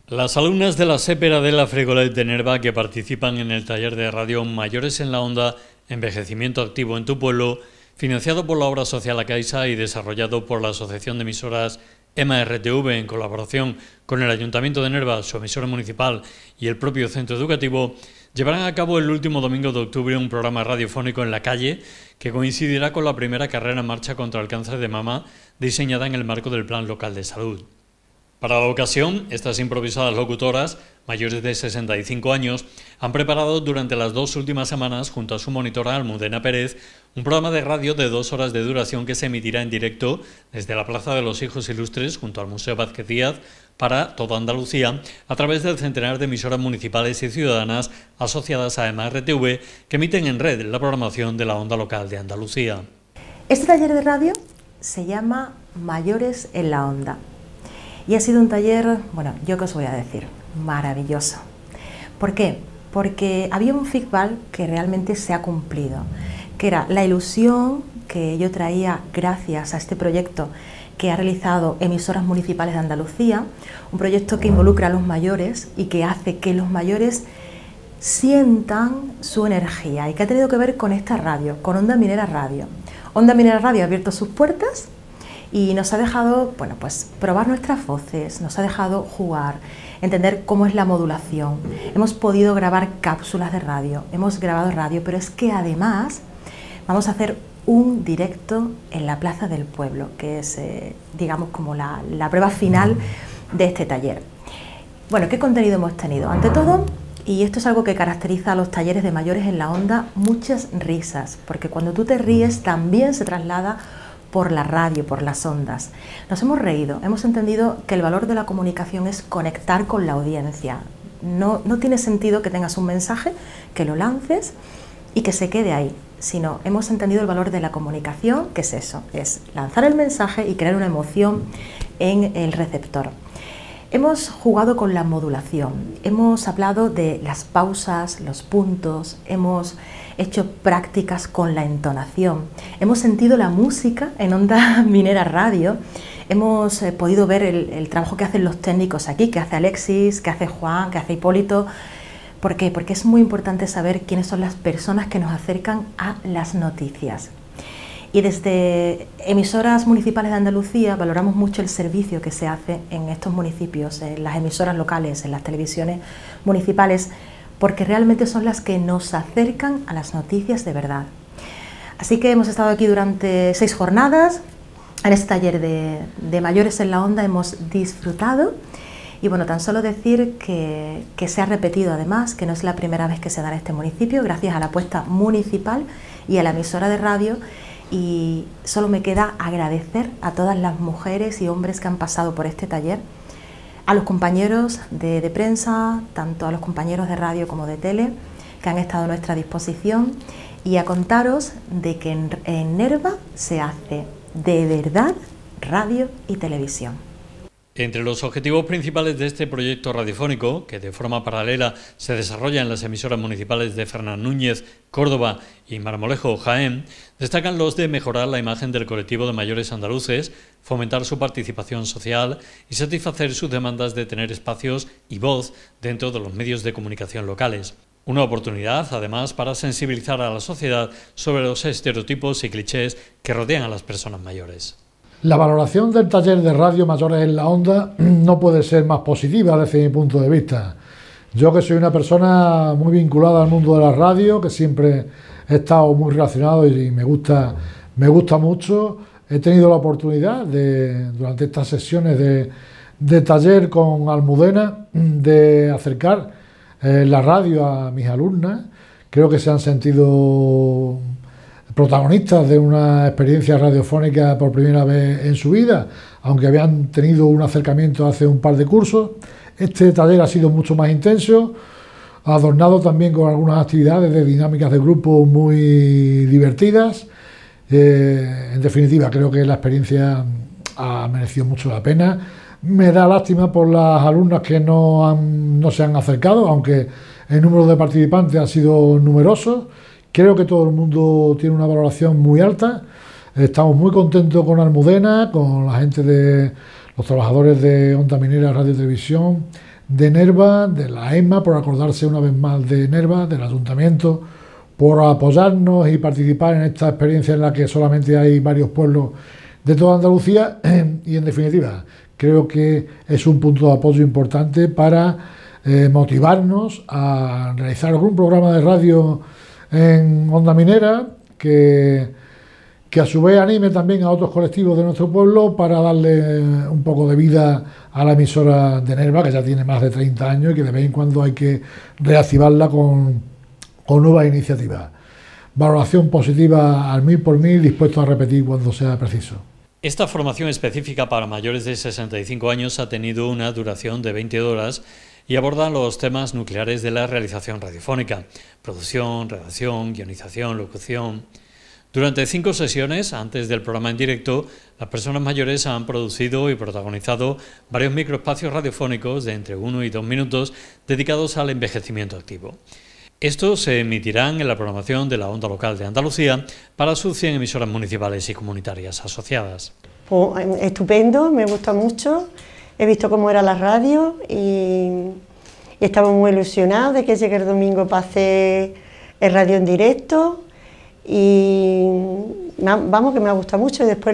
Las alumnas de la Sépera de la Frigolet de Nerva que participan en el taller de radio Mayores en la Onda, Envejecimiento Activo en tu Pueblo, financiado por la obra social La Caixa y desarrollado por la Asociación de Emisoras EMA-RTV en colaboración con el Ayuntamiento de Nerva, su emisora municipal y el propio centro educativo, llevarán a cabo el último domingo de octubre un programa radiofónico en la calle que coincidirá con la primera carrera en marcha contra el cáncer de mama diseñada en el marco del Plan Local de Salud. Para la ocasión, estas improvisadas locutoras, mayores de 65 años, han preparado durante las 2 últimas semanas, junto a su monitora Almudena Pérez, un programa de radio de 2 horas de duración que se emitirá en directo desde la Plaza de los Hijos Ilustres, junto al Museo Vázquez Díaz, para toda Andalucía, a través del centenar de emisoras municipales y ciudadanas asociadas a EMA-RTV, que emiten en red la programación de la onda local de Andalucía. Este taller de radio se llama Mayores en la Onda. Y ha sido un taller, bueno, yo qué os voy a decir, maravilloso. ¿Por qué? Porque había un feedback que realmente se ha cumplido, que era la ilusión que yo traía gracias a este proyecto que ha realizado Emisoras Municipales de Andalucía, un proyecto que involucra a los mayores y que hace que los mayores sientan su energía y que ha tenido que ver con esta radio, con Onda Minera Radio. Onda Minera Radio ha abierto sus puertas y nos ha dejado, bueno, pues probar nuestras voces, nos ha dejado jugar, entender cómo es la modulación. Hemos podido grabar cápsulas de radio, hemos grabado radio, pero es que además vamos a hacer un directo en la Plaza del Pueblo, que es, digamos, como la prueba final de este taller. Bueno, ¿qué contenido hemos tenido? Ante todo, y esto es algo que caracteriza a los talleres de Mayores en la Onda, muchas risas, porque cuando tú te ríes también se traslada por la radio, por las ondas. Nos hemos reído, hemos entendido que el valor de la comunicación es conectar con la audiencia. No tiene sentido que tengas un mensaje, que lo lances y que se quede ahí, sino hemos entendido el valor de la comunicación, que es eso, es lanzar el mensaje y crear una emoción en el receptor. Hemos jugado con la modulación, hemos hablado de las pausas, los puntos, hemos hecho prácticas con la entonación, hemos sentido la música en Onda Minera Radio, hemos podido ver el trabajo que hacen los técnicos aquí, que hace Alexis, que hace Juan, que hace Hipólito. ¿Por qué? Porque es muy importante saber quiénes son las personas que nos acercan a las noticias. Y desde Emisoras Municipales de Andalucía valoramos mucho el servicio que se hace en estos municipios, en las emisoras locales, en las televisiones municipales, porque realmente son las que nos acercan a las noticias de verdad. Así que hemos estado aquí durante 6 jornadas, en este taller de Mayores en la Onda hemos disfrutado. Y bueno, tan solo decir que se ha repetido además, que no es la primera vez que se da en este municipio, gracias a la apuesta municipal y a la emisora de radio. Y solo me queda agradecer a todas las mujeres y hombres que han pasado por este taller, a los compañeros de prensa, tanto a los compañeros de radio como de tele, que han estado a nuestra disposición, y a contaros de que en Nerva se hace de verdad radio y televisión. Entre los objetivos principales de este proyecto radiofónico, que de forma paralela se desarrolla en las emisoras municipales de Fernán Núñez, Córdoba y Marmolejo, Jaén, destacan los de mejorar la imagen del colectivo de mayores andaluces, fomentar su participación social y satisfacer sus demandas de tener espacios y voz dentro de los medios de comunicación locales. Una oportunidad, además, para sensibilizar a la sociedad sobre los estereotipos y clichés que rodean a las personas mayores. La valoración del taller de radio Mayores en la Onda no puede ser más positiva desde mi punto de vista. Yo, que soy una persona muy vinculada al mundo de la radio, que siempre he estado muy relacionado y me gusta mucho, he tenido la oportunidad durante estas sesiones de taller con Almudena de acercar la radio a mis alumnas. Creo que se han sentido protagonistas de una experiencia radiofónica por primera vez en su vida, aunque habían tenido un acercamiento hace un par de cursos. Este taller ha sido mucho más intenso, adornado también con algunas actividades de dinámicas de grupo muy divertidas. En definitiva, creo que la experiencia ha merecido mucho la pena. Me da lástima por las alumnas que no se han acercado, aunque el número de participantes ha sido numeroso. Creo que todo el mundo tiene una valoración muy alta. Estamos muy contentos con Almudena, con la gente de los trabajadores de Onda Minera Radio y Televisión, de Nerva, de la EMA, por acordarse una vez más de Nerva, del Ayuntamiento, por apoyarnos y participar en esta experiencia en la que solamente hay varios pueblos de toda Andalucía y, en definitiva, creo que es un punto de apoyo importante para motivarnos a realizar algún programa de radio en Onda Minera que a su vez anime también a otros colectivos de nuestro pueblo para darle un poco de vida a la emisora de Nerva, que ya tiene más de 30 años y que de vez en cuando hay que reactivarla con nuevas iniciativas. Valoración positiva al 1000 por 1000, dispuesto a repetir cuando sea preciso. Esta formación específica para mayores de 65 años ha tenido una duración de 20 horas y aborda los temas nucleares de la realización radiofónica: producción, redacción, guionización, locución. Durante 5 sesiones, antes del programa en directo, las personas mayores han producido y protagonizado varios microespacios radiofónicos de entre 1 y 2 minutos dedicados al envejecimiento activo. Estos se emitirán en la programación de la Onda Local de Andalucía para sus 100 emisoras municipales y comunitarias asociadas. Pues, estupendo, me gusta mucho. He visto cómo era la radio y estamos muy ilusionados de que llegue el domingo para hacer el radio en directo. Y vamos, que me ha gustado mucho. Y después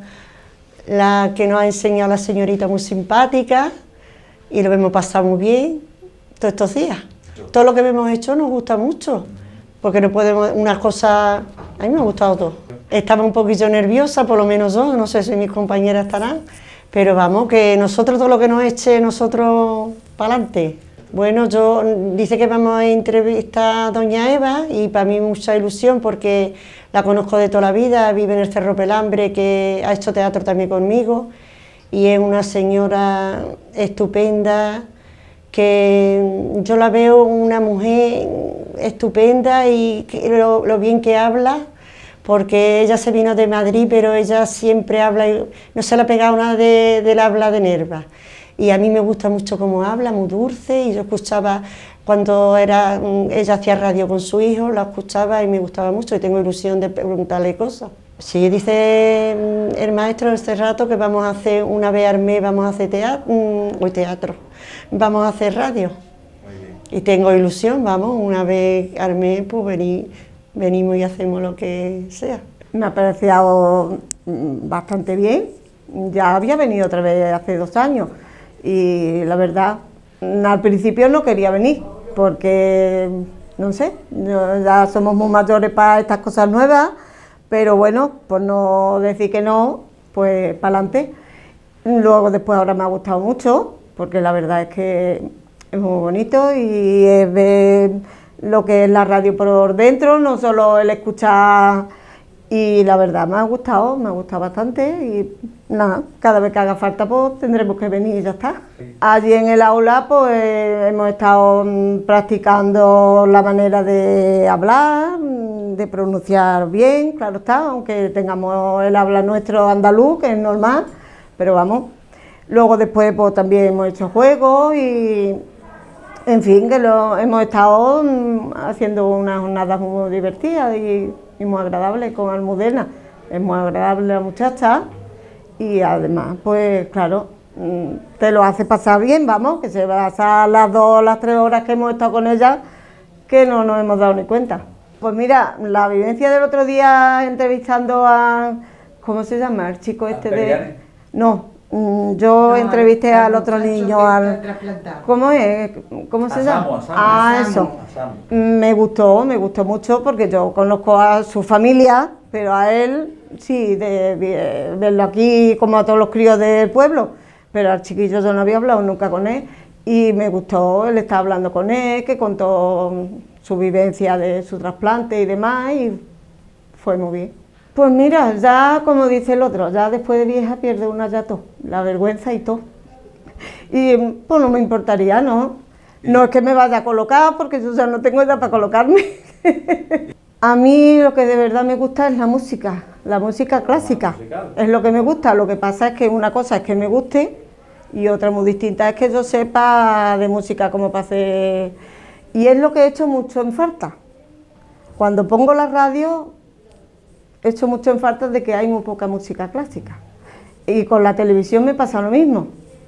la que nos ha enseñado la señorita, muy simpática, y lo hemos pasado muy bien todos estos días. Todo lo que hemos hecho nos gusta mucho, porque no podemos, unas cosas, a mí me ha gustado todo. Estaba un poquillo nerviosa, por lo menos yo, no sé si mis compañeras estarán, pero vamos, que nosotros todo lo que nos eche, nosotros para adelante. Bueno, dice que vamos a entrevistar a doña Eva y para mí mucha ilusión porque la conozco de toda la vida, vive en el Cerro Pelambre, que ha hecho teatro también conmigo y es una señora estupenda, que yo la veo una mujer estupenda y lo bien que habla, porque ella se vino de Madrid, pero ella siempre habla, y no se le ha pegado nada del habla de Nerva. Y a mí me gusta mucho cómo habla, muy dulce, y yo escuchaba cuando ella hacía radio con su hijo, la escuchaba y me gustaba mucho y tengo ilusión de preguntarle cosas. Sí, dice el maestro este rato que vamos a hacer una vez al mes, vamos a hacer teatro, vamos a hacer radio. Y tengo ilusión, vamos, una vez al mes pues venimos y hacemos lo que sea. Me ha parecido bastante bien, ya había venido otra vez hace 2 años. Y la verdad, al principio no quería venir, porque, no sé, ya somos muy mayores para estas cosas nuevas, pero bueno, por no decir que no, pues para adelante. Luego después ahora me ha gustado mucho, porque la verdad es que es muy bonito y es ver lo que es la radio por dentro, no solo el escuchar. Y la verdad me ha gustado bastante y nada, cada vez que haga falta pues tendremos que venir y ya está. Allí en el aula pues hemos estado practicando la manera de hablar, de pronunciar bien, claro está, aunque tengamos el habla nuestro andaluz, que es normal, pero vamos. Luego después pues también hemos hecho juegos y en fin, que hemos estado haciendo unas jornadas muy divertidas y muy agradable con Almudena, es muy agradable la muchacha y además, pues claro, te lo hace pasar bien, vamos, que se pasa las 2 o las 3 horas que hemos estado con ella, que no nos hemos dado ni cuenta. Pues mira, la vivencia del otro día entrevistando a, ¿cómo se llama? El chico este de... No, yo entrevisté al otro niño, ¿cómo es? ¿Cómo se llama? Eso. Me gustó mucho porque yo conozco a su familia, pero a él sí, de verlo aquí como a todos los críos del pueblo, pero al chiquillo yo no había hablado nunca con él y me gustó, él estaba hablando con él, que contó su vivencia de su trasplante y demás y fue muy bien. Pues mira, ya como dice el otro, ya después de vieja pierde una ya todo, la vergüenza y todo. Y pues no me importaría, ¿no? No es que me vaya a colocar, porque yo ya no tengo edad para colocarme. A mí lo que de verdad me gusta es la música clásica. Es lo que me gusta, lo que pasa es que una cosa es que me guste y otra muy distinta es que yo sepa de música como para hacer... Y es lo que he hecho mucho en falta. Cuando pongo la radio... He hecho mucho en falta de que hay muy poca música clásica. Y con la televisión me pasa lo mismo.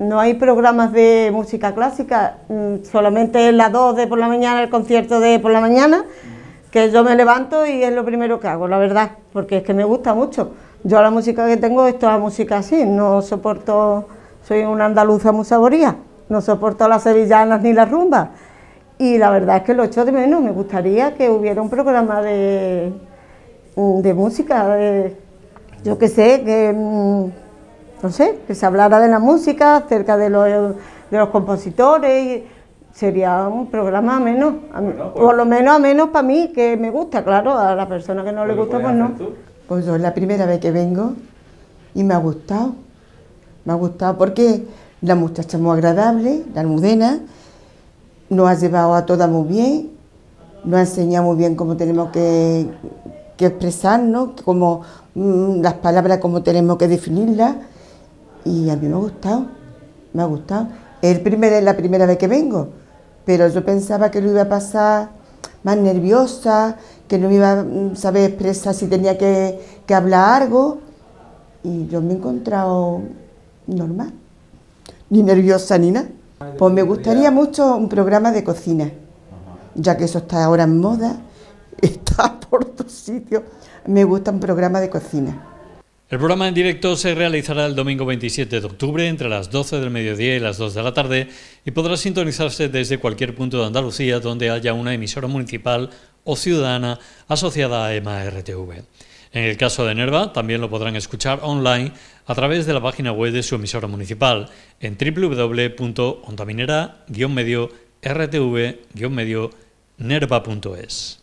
no hay programas de música clásica, solamente las 2 de por la mañana, el concierto de por la mañana, que yo me levanto y es lo primero que hago, la verdad, porque es que me gusta mucho. Yo la música que tengo es toda música así, no soporto, soy una andaluza muy saboría, no soporto las sevillanas ni las rumbas. Y la verdad es que lo echo de menos, me gustaría que hubiera un programa de música, yo qué sé, que no sé, que se hablara de la música, acerca de los compositores, sería un programa ameno, por lo menos ameno para mí, que me gusta, claro, a la persona que no le gusta, pues no. Pues yo es la primera vez que vengo y me ha gustado porque la muchacha es muy agradable, la Almudena, nos ha llevado a todas muy bien, nos ha enseñado muy bien cómo tenemos que expresarnos, cómo, las palabras, cómo tenemos que definirlas, y a mí me ha gustado, me ha gustado. Es la primera vez que vengo, pero yo pensaba que lo iba a pasar más nerviosa, que no iba a saber expresar si tenía que hablar algo, y yo me he encontrado normal, ni nerviosa ni nada. Pues me gustaría mucho un programa de cocina, ya que eso está ahora en moda, está por todos sitios. Me gusta un programa de cocina. El programa en directo se realizará el domingo 27 de octubre entre las 12 del mediodía y las 2 de la tarde y podrá sintonizarse desde cualquier punto de Andalucía donde haya una emisora municipal o ciudadana asociada a EMA RTV. En el caso de Nerva, también lo podrán escuchar online a través de la página web de su emisora municipal en www.ondaminera-medio-rtv-nerva.es.